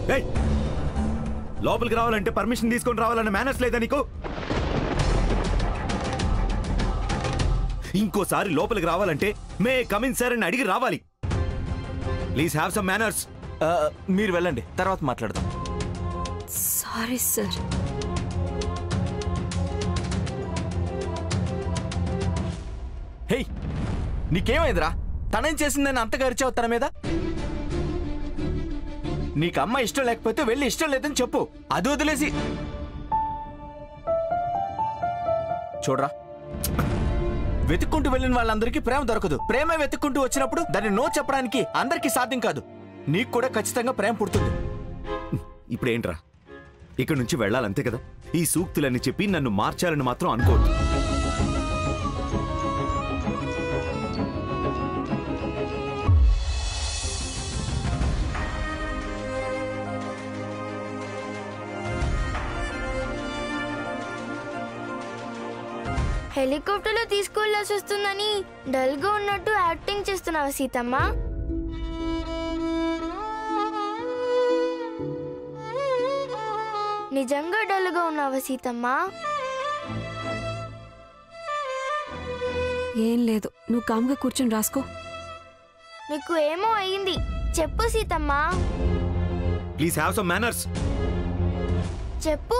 లోపలికి రావాలంటే పర్మిషన్ తీసుకొని రావాలన్న మేనర్స్ లేదా నీకు? ఇంకోసారి లోపలికి రావాలంటే మే కమిన్ సార్ అని అడిగి రావాలి. Please have some manners. మీరు వెళ్ళండి, తర్వాత మాట్లాడదాం. Sorry sir. హే, నీకేమైందిరా? తనేం చేసిందని అంతగా అరిచావు తన మీద? నీకు అమ్మ ఇష్టం లేకపోతే వెళ్ళి ఇష్టం లేదని చెప్పు. అది వదిలేసి చూడరా, వెతుక్కుంటూ వెళ్ళిన వాళ్ళందరికీ ప్రేమ దొరకదు. ప్రేమ వెతుక్కుంటూ వచ్చినప్పుడు దాన్ని నో చెప్పడానికి అందరికీ సాధ్యం కాదు. నీకు కూడా ఖచ్చితంగా ప్రేమ పుడుతుంది. ఇప్పుడేంట్రా, ఇక్కడి నుంచి వెళ్ళాలంతే కదా? ఈ సూక్తులన్నీ చెప్పి నన్ను మార్చాలని మాత్రం అనుకోవద్దు. హెలికాప్టర్లో తీసుకెళ్లాల్సి వస్తుందని డల్ గా ఉన్నట్టు యాక్టింగ్ చేస్తున్నావా సీతమ్మ? నిజంగా డల్ గా ఉన్నావా సీతమ్మ? ఏం లేదు, నువ్వు కామ్గా కూర్చొని రాసుకో. నీకు ఏమో అయింది, చెప్పు Seethamma. Please have some manners. చెప్పు.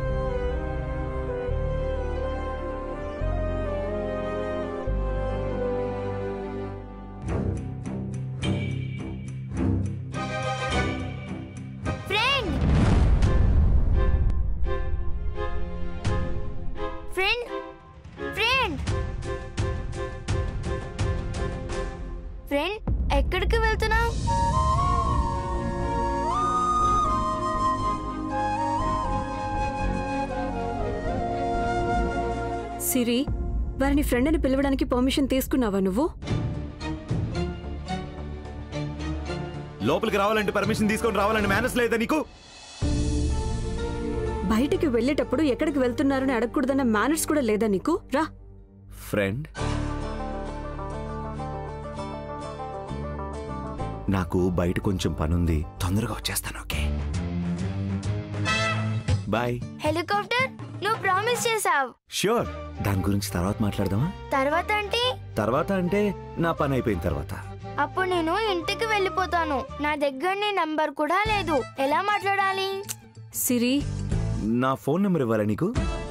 ఫ్రెండ్, ఎక్కడికి వెళ్తున్నావు? సిరి, వారిని ఫ్రెండ్ అని పిలవడానికి పర్మిషన్ తీసుకున్నావా నువ్వు? లోపలికి రావాలంటే పర్మిషన్ తీసుకొని రావాలని మేనర్స్ లేదా నీకు? బయటికి వెళ్ళేటప్పుడు ఎక్కడికి వెళ్తున్నారని అడగకూడదన్న మేనర్స్ కూడా లేదా నీకు? రా. ఫ్రెండ్, నాకు బయట కొంచెం పనుంది, తొందరగా వచ్చేస్తాను. Okay, bye. హెలికాప్టర్, నువ్వు ప్రామిస్ చేసావు. ష్యూర్, దాని గురించి తర్వాత మాట్లాడదామా? తర్వాత అంటే నా పని అయిపోయిన తర్వాత. అప్పుడు నేను ఇంటికి వెళ్ళిపోతాను. నా దగ్గర నీ నంబర్ కూడా లేదు, ఎలా మాట్లాడాలి? సిరి, నా ఫోన్ నెంబర్ ఇవ్వాలా నీకు?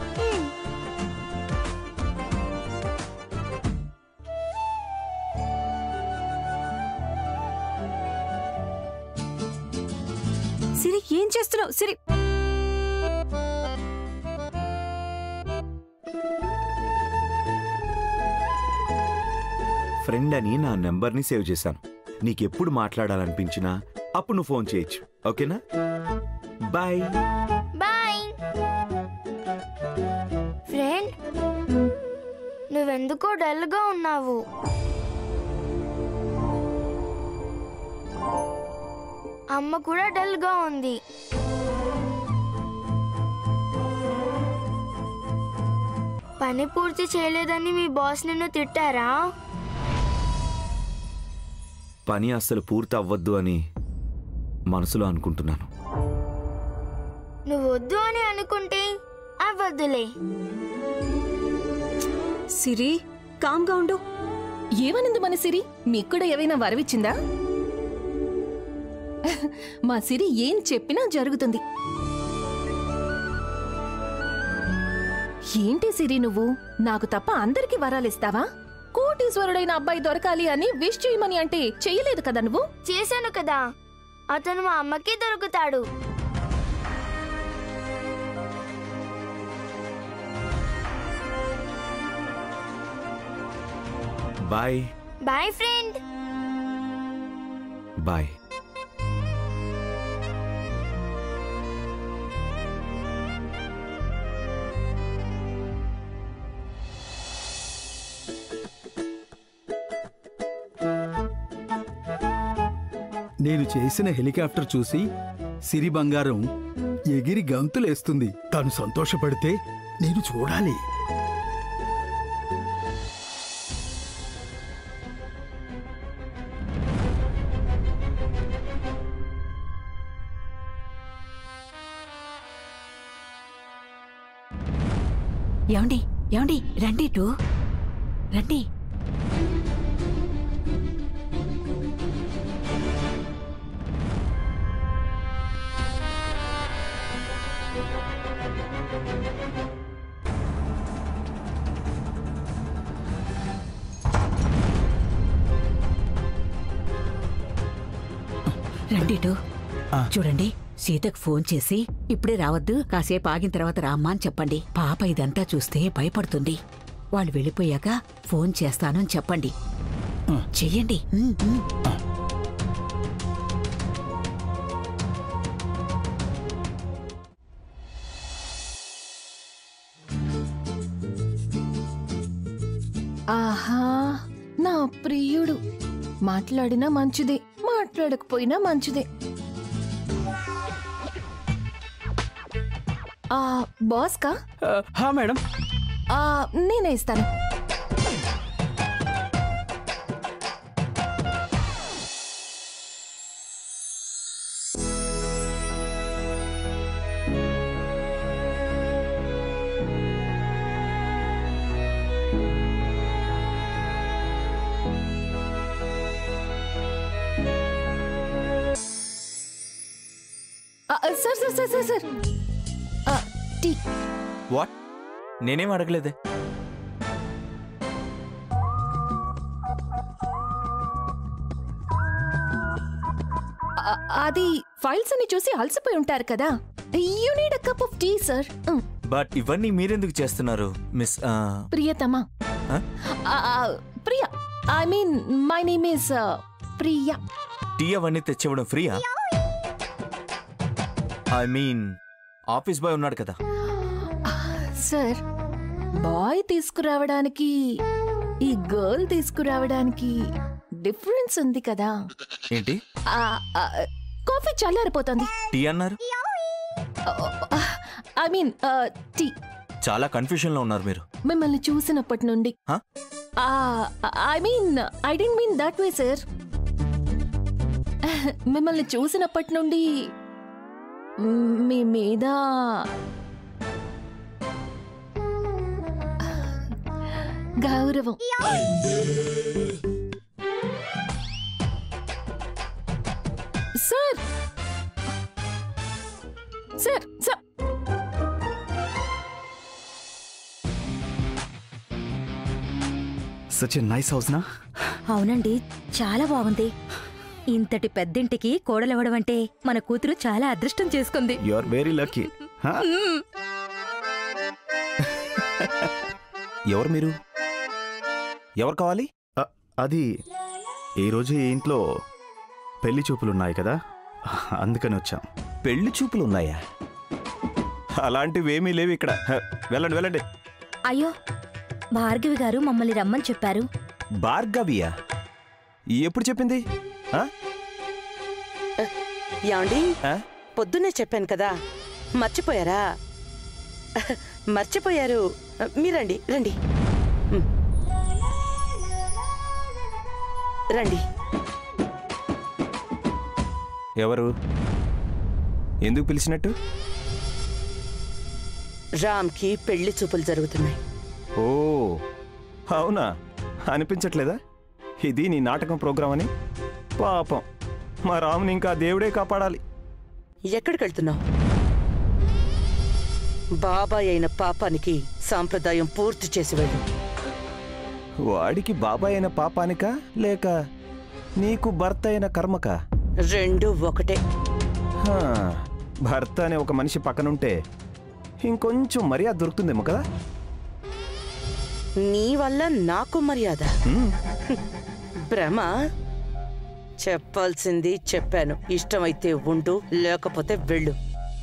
సిరి, ఏం చేస్తున్నావు? సిరి, ఫ్రెండ్ అని నా నెంబర్ని సేవ్ చేశాను. నీకెప్పుడు మాట్లాడాలనిపించినా అప్పుడు నువ్వు ఫోన్ చేయొచ్చు. ఓకేనా? బాయ్. బాయ్. ఫ్రెండ్, నువ్వెందుకో డల్ గా ఉన్నావు. అమ్మ కూడా డల్ గా ఉంది. పని పూర్తి చేయలేదని మీ బాస్ నిన్ను తిట్టారా? పని అస్సలు పూర్తి అవ్వద్దు అని మనసులో అనుకుంటున్నాను. నువ్వు వద్దు అని అనుకుంటే అవ్వద్దులే. సిరి, కామ్గా ఉండు. ఏమనింది మన సిరి? మీకు కూడా ఏవైనా వరవిచ్చిందా? మా సిరి ఏం చెప్పినా జరుగుతుంది. ఏంటి సిరి, నువ్వు నాకు తప్ప అందరికి వరాలిస్తావా? కోటీశ్వరుడైన అబ్బాయి దొరకాలి అని విష్ చేయమని అంటే చెయ్యలేదు కదా నువ్వు? చేశాను కదా, అతను మా అమ్మకి దొరుకుతాడు. బాయ్. Bye friend. బాయ్. నేను చేసిన హెలికాప్టర్ చూసి సిరి బంగారం ఎగిరి గంతులేస్తుంది. తను సంతోషపడితే నేను చూడాలి. ఏమండి ఏమండి రండి టూ రండి. రండి టూ. చూడండి, సీతకు ఫోన్ చేసి ఇప్పుడే రావద్దు, కాసేపు ఆగిన తర్వాత రామ్మా అని చెప్పండి. పాప ఇదంతా చూస్తే భయపడుతుంది. వాళ్ళు వెళ్ళిపోయాక ఫోన్ చేస్తాను అని చెప్పండి. చెయ్యండి. ఆహా, నా ప్రియుడు. మాట్లాడినా మంచిదే, మాట్లాడకపోయినా మంచిదే. బాస్ కా? మేడం, నేనే ఇస్తాను. Sir sir sir sir sir tea. What? నేనేం అడగలేదే. అది ఫైల్స్ అని చూసి అలసిపోయి ఉంటారు కదా. You need a cup of tea sir. But ఇవన్నీ మీరెందుకు చేస్తున్నారు మిస్? ప్రియతమా? Priya, I mean my name is Priya. Tea అవన్నీ తెచ్చివ్వడం ఫ్రీయా? ఐ మీన్ ఆఫీస్ బాయ్ ఉన్నాడు కదా. సార్, బాయ్ తీసుకురావడానికి ఈ గర్ల్ తీసుకురావడానికి డిఫరెన్స్ ఉంది కదా. ఏంటి? కాఫీ చల్లారిపోతుంది. టీ అన్నారు? I mean tea. చాలా కన్ఫ్యూజన్ లో ఉన్నారు మీరు. మిమ్మల్ని చూసినప్పటి నుండి. I mean I don't mean that way sir. మిమ్మల్ని చూసినప్పటి నుండి మీ మీద గౌరవం. Sir sir sir such a nice house నా? అవునండి, చాలా బాగుంది. ఇంతటి పెద్దింటికి కోడలవ్వడం అంటే మన కూతురు చాలా అదృష్టం చేసుకుంది. You are very lucky. ఎవరు మీరు? ఎవరు కావాలి? అది ఈరోజు ఈ ఇంట్లో పెళ్లి చూపులున్నాయి కదా, అందుకని వచ్చాం. పెళ్లి చూపులు ఉన్నాయా? అలాంటివేమీ లేవు ఇక్కడ. వెళ్ళండి వెళ్ళండి. అయ్యో, భార్గవి గారు మమ్మల్ని రమ్మని చెప్పారు. భార్గవియా? ఎప్పుడు చెప్పింది? యాండి, పొద్దున్నే చెప్పాను కదా, మర్చిపోయారా? మర్చిపోయారు. మీరండి, రండి రండి. ఎవరు? ఎందుకు పిలిచినట్టు? రామ్కి పెళ్లి చూపులు జరుగుతున్నాయి. ఓ అవునా? అనిపించట్లేదా ఇది నీ నాటకం ప్రోగ్రాం అని? పాపం మా రాముని ఇంకా దేవుడే కాపాడాలి. ఎక్కడికి వెళ్తున్నావు? బాబాయ్ అయిన పాపానికి సాంప్రదాయం పూర్తి చేసి వెళ్ళు. వాడికి బాబాయ్ అయిన పాపానికా లేక నీకు భర్త అయిన కర్మకా? రెండు ఒకటే. భర్త అనే ఒక మనిషి పక్కనుంటే ఇంకొంచెం మర్యాద దొరుకుతుందేమో కదా. నీ వల్ల నాకు మర్యాద భ్రమ. చెప్పాల్సింది చెప్పాను. ఇష్టమైతే ఉండు, లేకపోతే వెళ్ళు.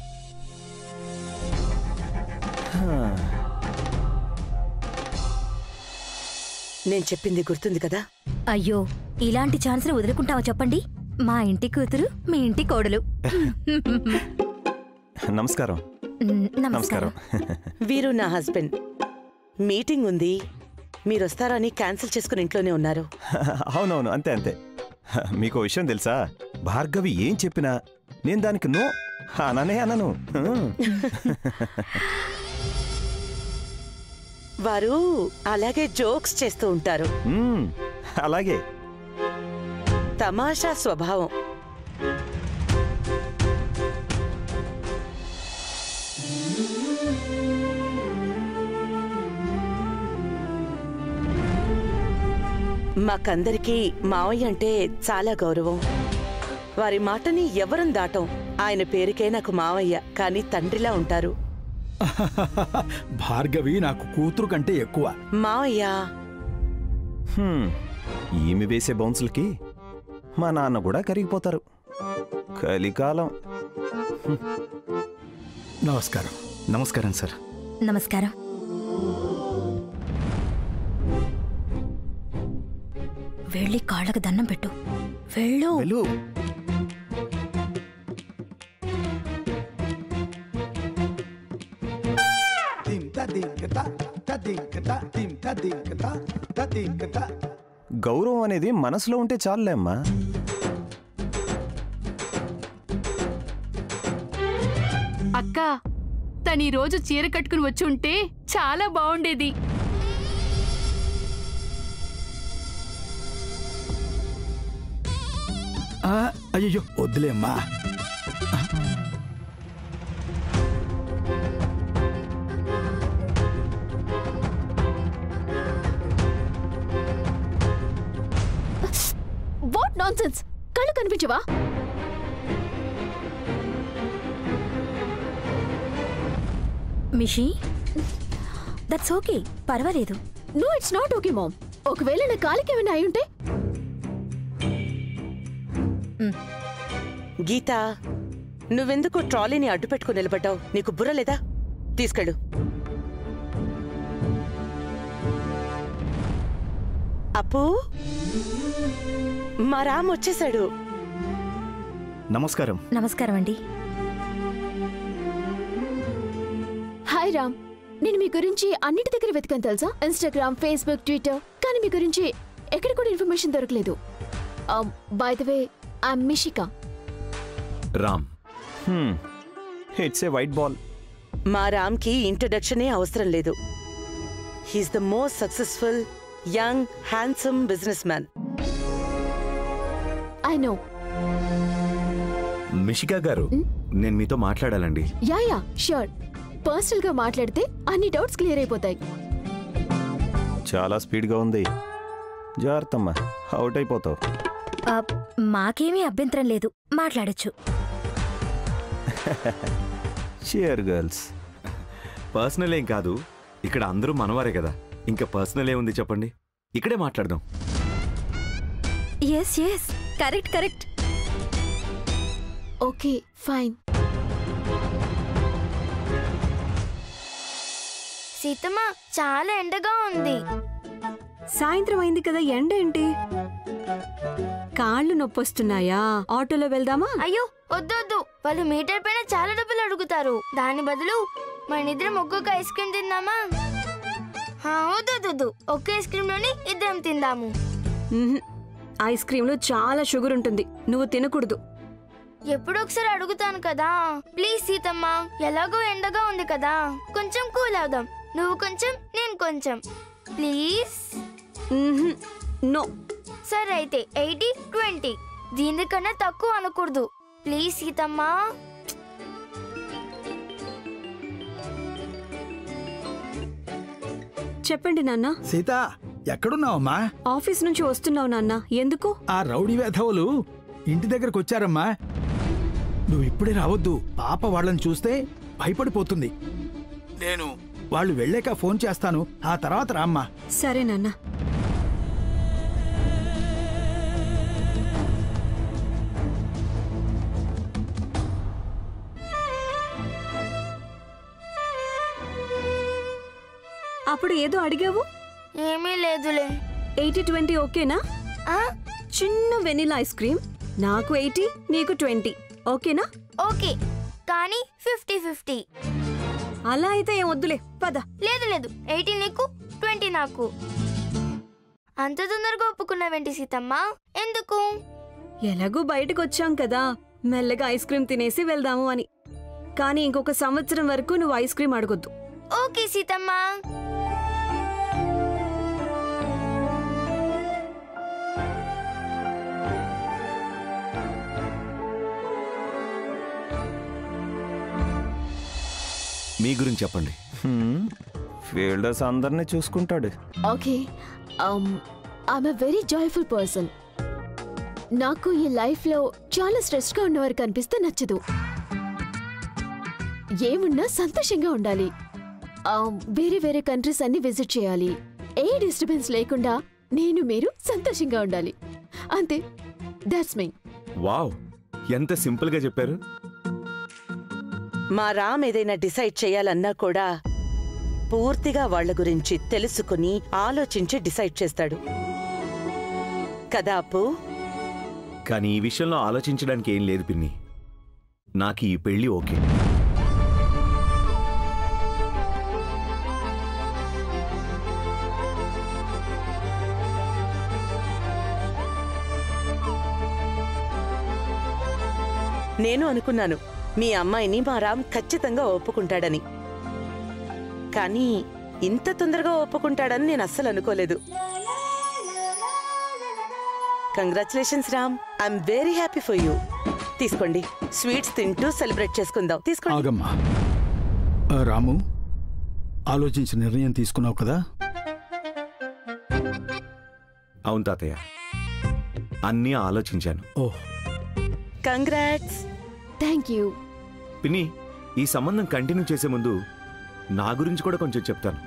నేను చెప్పింది గుర్తుంది కదా? అయ్యో, ఇలాంటి ఛాన్స్ని వదులుకుంటావా చెప్పండి? మా ఇంటి కూతురు, మీ ఇంటి కోడలు. నమస్కారం. నమస్కారం. వీరు నా హస్బెండ్. మీటింగ్ ఉంది, మీరొస్తారని క్యాన్సిల్ చేసుకుని ఇంట్లోనే ఉన్నారు. అవునవును, అంతే అంతే. మీకు విషయం తెలుసా? భార్గవి ఏం చెప్పినా నేను దానికి నో అననే అనను. వారు అలాగే జోక్స్ చేస్తూ ఉంటారు. అలాగే. తమాషా స్వభావం. మాకందరికీ మావయ్య అంటే చాలా గౌరవం. వారి మాటని ఎవరం దాటం. ఆయన పేరుకే నాకు మావయ్య, కానీ తండ్రిలా ఉంటారు. భార్గవి నాకు కూతురు కంటే ఎక్కువ. మావయ్య ఈమె వేసే బౌన్సులకి మా నాన్న కూడా కరిగిపోతారు. కలికాలం. నమస్కారం. నమస్కారం సార్. నమస్కారం. వెళ్ళి కాళ్ళకు దండం పెట్టు. వెళ్ళు. వెళ్ళు. గౌరవం అనేది మనసులో ఉంటే చాలులే అమ్మా. అక్క, తను ఈ రోజు చీర కట్టుకుని వచ్చి ఉంటే చాలా బాగుండేది. అయ్యో వద్దులే అమ్మా. What nonsense! కళ్ళు కనిపించవా? మిషి, దట్స్ ఓకే, పర్వాలేదు. No, it's not okay mom. ఒకవేళ నా కాలికి ఏమైనా అయి ఉంటే? గీత, నువ్వెందుకు ట్రాలీని అడ్డు పెట్టుకుని నిలబడ్డావు? నీకు బుర్ర లేదా? తీసుకెళ్ళు. అప్పు, మా రామ్ వచ్చేసాడు. నమస్కారం. నమస్కారం అండి. హాయ్ రామ్. నేను మీ గురించి అన్నిటి దగ్గర వెతికాను తెలుసా? ఇన్స్టాగ్రామ్, ఫేస్బుక్, ట్విట్టర్, కానీ మీ గురించి ఎక్కడ కూడా ఇన్ఫర్మేషన్ దొరకలేదు. By the way, I'm Mishika. Ram. It's a white ball. మా రామ్కి ఇంట్రడక్షనే అవసరం లేదు. He's the most successful young handsome businessman. I know. Mishika garu, నేను మీతో మాట్లాడాలండి. Yeah sure. పర్సనల్ గా మాట్లాడితే అన్ని డౌట్స్ క్లియర్ అయిపోతాయి. చాలా స్పీడ్గా ఉంది. జాగ్రత్తమ్మా, అవుట్ అయిపోతావు. మాకేమీ అభ్యంతరం లేదు, మాట్లాడొచ్చు. Shear girls. పర్సనల్ ఏం కాదు, ఇక్కడ అందరూ మనవారే కదా, ఇంకా పర్సనల్ ఏముంది చెప్పండి, ఇక్కడే మాట్లాడదాం. Yes yes, correct correct. Okay fine. Seethamma, చాలా ఎండగా ఉంది. సాయంత్రం అయింది కదా, ఎండ ఏంటి? కాళ్ళు నొప్పొస్తున్నాయా? ఆటోలో వెళ్దామా? అయ్యో వద్దొద్దు, వాళ్ళు మీటర్ పైన చాలా డబ్బులు అడుగుతారు. దాని బదులు మనిద్దరం ఒక్కొక్క ఐస్ క్రీమ్ తిందామా? వద్దొద్దు, ఒక్క ఐస్ క్రీమ్ లోని ఇద్దరం తిందాము. ఐస్ క్రీమ్ లో చాలా షుగర్ ఉంటుంది, నువ్వు తినకూడదు. ఎప్పుడు ఒకసారి అడుగుతాను కదా, ప్లీజ్ సీతమ్మ. ఎలాగో ఎండగా ఉంది కదా, కొంచెం కూల్ అవుదాం. నువ్వు కొంచెం, నేను కొంచెం, ప్లీజ్. నో. సరే అయితే 80-20, దీనికన్నా తక్కువ అనకూడదు, ప్లీజ్ సీతమ్మ. చెప్పండి నాన్న. సీత, ఎక్కడున్నావమ్మా? ఆఫీస్ నుంచి వస్తున్నావు నాన్న. ఎందుకు? ఆ రౌడీ వేధవులు ఇంటి దగ్గరకు వచ్చారమ్మా. నువ్వు ఇప్పుడే రావద్దు, పాప వాళ్ళని చూస్తే భయపడిపోతుంది. నేను వాళ్ళు వెళ్ళాక ఫోన్ చేస్తాను, ఆ తర్వాత రామ్మా. సరే నాన్న. అప్పుడు ఏదో అడిగావు? ఏమీ లేదులే. 80-20 ఓకేనా? చిన్న వెనిలా ఐస్ క్రీమ్, నాకు 80, నీకు 20, ఓకేనా? ఓకే, కానీ 50-50. అలా అయితే ఏం వద్దులే, పద. లేదు, 80 నీకు, 20 నాకు. అంత తొందరగా ఒప్పుకున్నావేంటి సీతమ్మ? ఎందుకు? ఎలాగూ బయటకు వచ్చాం కదా, మెల్లగా ఐస్ క్రీమ్ తినేసి వెళ్దాము అని. కానీ ఇంకొక సంవత్సరం వరకు నువ్వు ఐస్ క్రీమ్ అడగొద్దు. ఓకే సీతమ్మ. మీ గురించి చెప్పండి. ఫీల్డర్స్ అందరినీ చూసుకుంటాడు. Okay, I'm a very joyful person. నాకు ఈ లైఫ్లో చాలా స్ట్రెస్గా ఉన్నవారు కనిపిస్తే నచ్చదు. ఏమున్నా సంతోషంగా ఉండాలి. వేరే వేరే కంట్రీస్ అన్ని విజిట్ చేయాలి. ఏ డిస్టర్బెన్స్ లేకుండా నేను మీరు సంతోషంగా ఉండాలి. అంతే, దట్స్ మీ. వావ్, ఎంత సింపుల్ గా చెప్పారు. మా రామ్ ఏదైనా డిసైడ్ చేయాలన్నా కూడా పూర్తిగా వాళ్ల గురించి తెలుసుకుని ఆలోచించి డిసైడ్ చేస్తాడు కదా అప్పు? కానీ ఈ విషయంలో ఆలోచించడానికి ఏం లేదు పిన్ని. నాకు ఈ పెళ్లి ఓకే. నేను అనుకున్నాను మీ అమ్మాయిని మా రామ్ ఖచ్చితంగా ఒప్పుకుంటాడని. కానీ ఇంత తొందరగా ఒప్పుకుంటాడని నేను అస్సలు అనుకోలేదు. Congratulations Ram, I'm very happy for you. తీసుకోండి, స్వీట్స్ తింటూ సెలబ్రేట్ చేసుకుందాం. తీసుకోండి. ఆగమ్మా. రాము, ఆలోచించి నిర్ణయం తీసుకున్నావు కదా? అవును తాతయ్య, అన్నీ ఆలోచించాను. Oh, congrats. Thank you. పిన్ని, ఈ సంబంధం కంటిన్యూ చేసే ముందు నా గురించి కూడా కొంచెం చెప్తాను.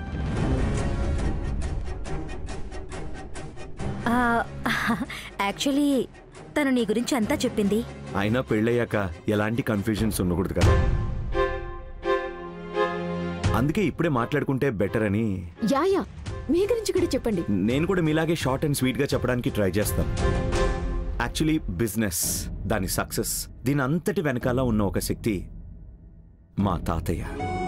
యాక్చువల్లీ తను నీ గురించి అంతా చెప్పింది. అయినా పెళ్ళయ్యాక ఎలాంటి కన్ఫ్యూజన్స్ ఉండకూడదు కదా, అందుకే ఇప్పుడే మాట్లాడుకుంటే బెటర్ అని. యా, మీ గురించి కూడా చెప్పండి. నేను కూడా మీలాగే షార్ట్ అండ్ స్వీట్ గా చెప్పడానికి ట్రై చేస్తాను. యాక్చువల్లీ బిజినెస్, దాని సక్సెస్, దీని అంతటి వెనకాల ఉన్న ఒక శక్తి మా తాతయ్య.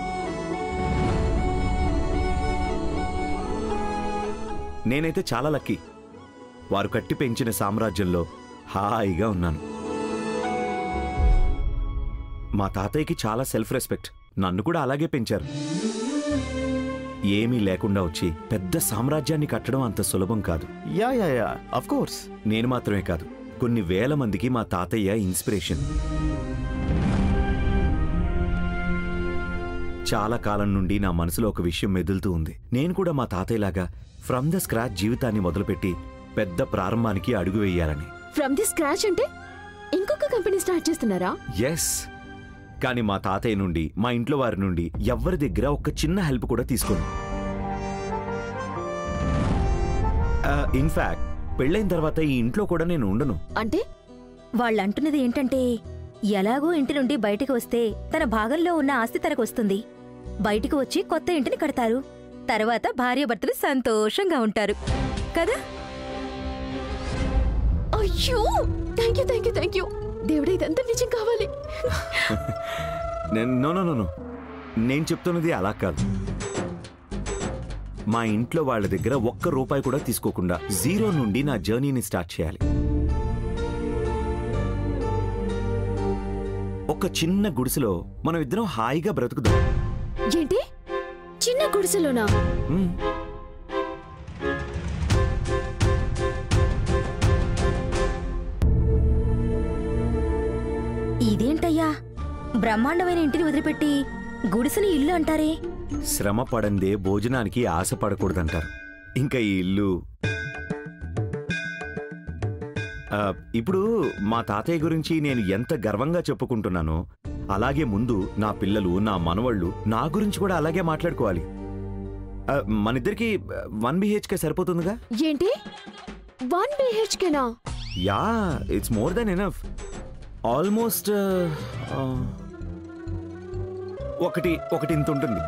నేనైతే చాలా లక్కీ. వారు కట్టి పెంచిన సామ్రాజ్యంలో హాయిగా ఉన్నాను. మా తాతయ్యకి చాలా సెల్ఫ్ రెస్పెక్ట్. నన్ను కూడా అలాగే పెంచారు. ఏమీ లేకుండా వచ్చి పెద్ద సామ్రాజ్యాన్ని కట్టడం అంత సులభం కాదు. Yeah of course. నేను మాత్రమే కాదు, కొన్ని వేల మందికి మా తాతయ్య ఇన్స్పిరేషన్. చాలా కాలం నుండి నా మనసులో ఒక విషయం మెదులుతూ ఉంది. నేను కూడా మా తాతయ్యలాగా ఫ్రమ్ ద స్క్రాచ్ జీవితాన్ని మొదలుపెట్టి పెద్ద ప్రారంభానికి అడుగు వేయాలని. ఫ్రమ్ ది స్క్రాచ్ అంటే ఇంకొక కంపెనీ స్టార్ట్ చేస్తున్నారా? ఎస్. కానీ మా తాతయ్య నుండి, మా ఇంట్లో వారి నుండి ఎవ్వరి దగ్గర ఒక చిన్న హెల్ప్ కూడా తీసుకోను. ఇన్ఫాక్ట్ పెళ్ళైన తర్వాత ఈ ఇంట్లో కూడా నేను ఉండను. అంటే వాళ్ళు అంటున్నది ఏంటంటే, ఎలాగో ఇంటి నుండి బయటికి వస్తే తన భాగంలో ఉన్న ఆస్తి తనకు వస్తుంది. బయటికి వచ్చి కొత్త ఇంటిని కడతారు. తర్వాత భార్యాభర్తలు సంతోషంగా ఉంటారు కదా? అయ్యో, థ్యాంక్ యూ. దేవుడా, ఇదంతా నిజం కావాలి. నో, నేను చెప్తున్నది అలా కాదు. మా ఇంట్లో వాళ్ళ దగ్గర ఒక్క రూపాయి కూడా తీసుకోకుండా జీరో నుండి నా జర్నీని స్టార్ట్ చేయాలి. ఒక చిన్న గుడిసెలో మనం ఇద్దరం హాయిగా బ్రతుకుదాం. ఏంటి, చిన్న గుడిసెలోనా? ఇదేంటయ్యా, బ్రహ్మాండమైన ఇంటిని వదిలిపెట్టి గుడిసెని ఇల్లు అంటారే? శ్రమ పడందే భోజనానికి ఆశపడకూడదంటారు. ఇంకా ఈ ఇల్లు. ఇప్పుడు మా తాతయ్య గురించి నేను ఎంత గర్వంగా చెప్పుకుంటున్నానో, అలాగే ముందు నా పిల్లలు, నా మనవళ్ళు నా గురించి కూడా అలాగే మాట్లాడుకోవాలి. మనిద్దరికి 1 BHK సరిపోతుందిగా? ఏంటి, 1 BHKనా? Yeah, it's more than enough. Almost ఒకటి ఇంత ఉంటుంది.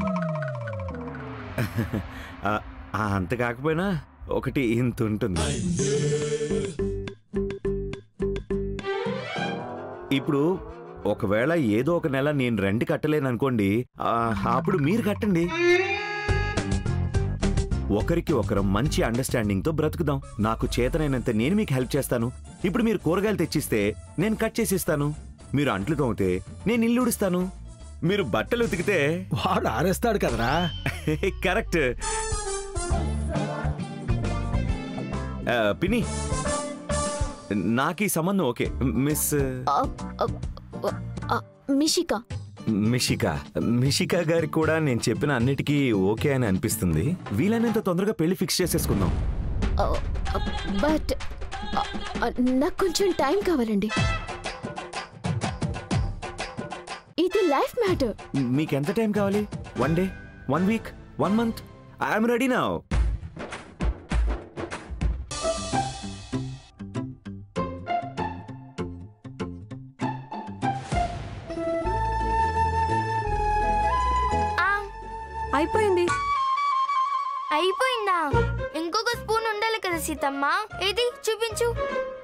అంత కాకపోయినా ఒకటి ఇంత ఉంటుంది. ఇప్పుడు ఒకవేళ ఏదో ఒక నెల నేను రెంట్ కట్టలేననుకోండి, అప్పుడు మీరు కట్టండి. ఒకరికి ఒకరం మంచి అండర్స్టాండింగ్తో బ్రతుకుదాం. నాకు చేతనైనంత నేను మీకు హెల్ప్ చేస్తాను. ఇప్పుడు మీరు కూరగాయలు తెచ్చిస్తే నేను కట్ చేసి ఇస్తాను. మీరు అంట్లు తోమితే నేను ఇల్లు ఉడుస్తాను. మీరు బట్టలు ఉతికితే వాడు ఆరేస్తాడు కదరా. కరెక్ట్. పిన్ని, నాకు ఈ సంబంధం ఓకే. మిస్ మిషిక. మిషికా గారికి కూడా నేను చెప్పిన అన్నిటికీ ఓకే అని అనిపిస్తుంది. వీలైనంత తొందరగా పెళ్లి ఫిక్స్ చేసేసుకుందాం. బట్ నాకు కొంచెం టైం కావాలండి. ఇది లైఫ్ మ్యాటర్. మీకెంత టైం కావాలి? 1 day, 1 week, 1 month? I'm ready now. అయిపోయిందా? ఇంకొక స్పూన్ ఉండాలి కదా సీతమ్మ. ఏది చూపించు.